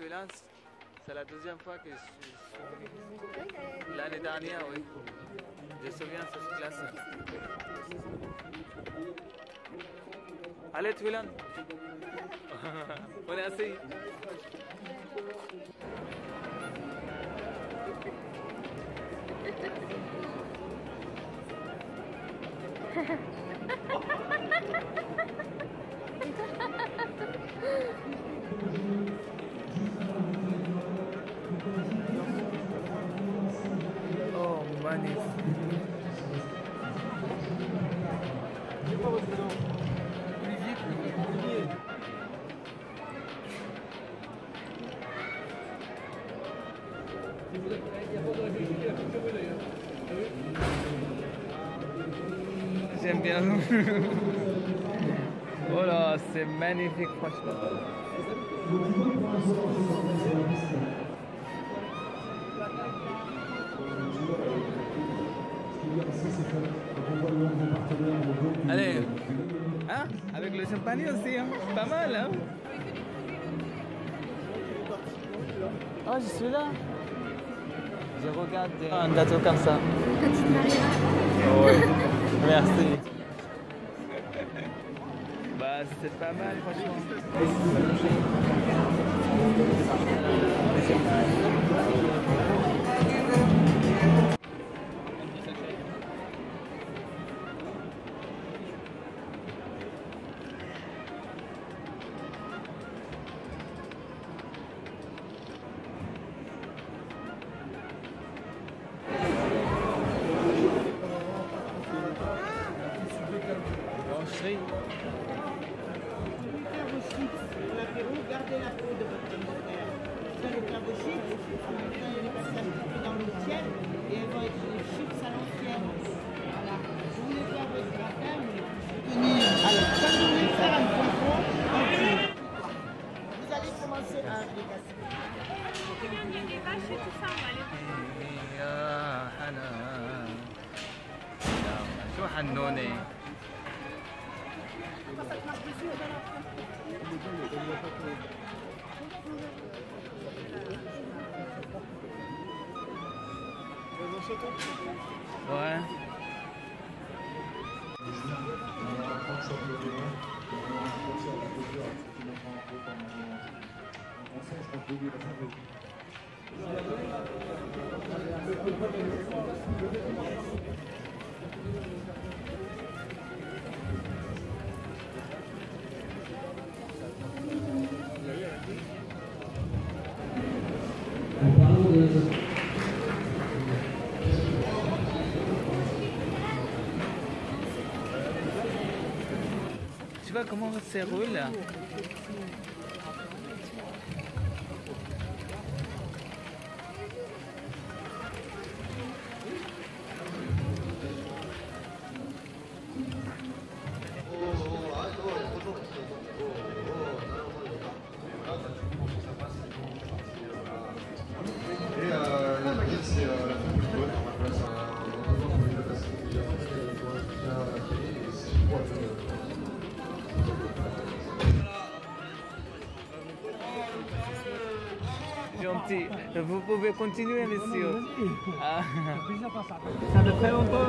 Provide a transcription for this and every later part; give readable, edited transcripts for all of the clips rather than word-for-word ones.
Thaïlande, c'est la deuxième fois que je suis venu. L'année dernière, oui. Je me souviens de cette classe. Allez, Thaïlande. On est assis. Oh, magnifique. J'aime bien. Oh là, c'est magnifique, franchement. Allez, hein? Avec le champagne aussi, hein? Pas mal, hein? Oh, je suis là. Je regarde un gâteau comme ça. Petite Maria. Oui, merci. Bah, c'est pas mal, franchement. Blancherie. L'apéro, gardez la peau de votre demi-frère. Vous allez faire vos chips, en même temps, il y a les passer un petit peu dans l'eau tiède et elles vont être les chips à l'ancienne. Voilà. Vous voulez faire votre gratin, alors, quand vous voulez faire un poivron, vous allez commencer à les casser. Il y a des vaches et tout ça, on va aller voir. يا حنان شو حنوني ouais. Tu vois comment ça roule là? Gentil. Vous pouvez continuer, monsieur. Ah. Ça fait très longtemps.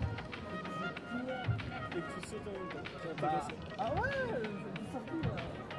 Et tu sautes en même temps. Ah ouais, c'est sorti là.